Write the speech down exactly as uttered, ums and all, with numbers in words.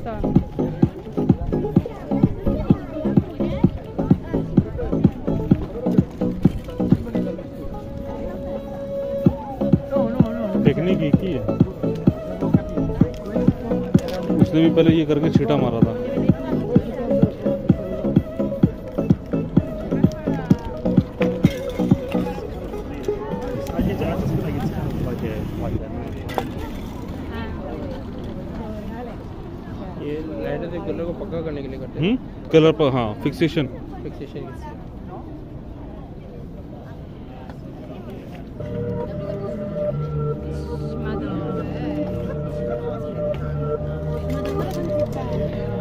ऐसा। टेक्निक एक ही है, उसने भी पहले ये करके छींटा मारा था। ये लाइटर से कलर को पक्का करने के लिए करते हैं। हम्म कलर पर, हाँ, फिक्सेशन। फिक्सेशन 맞아.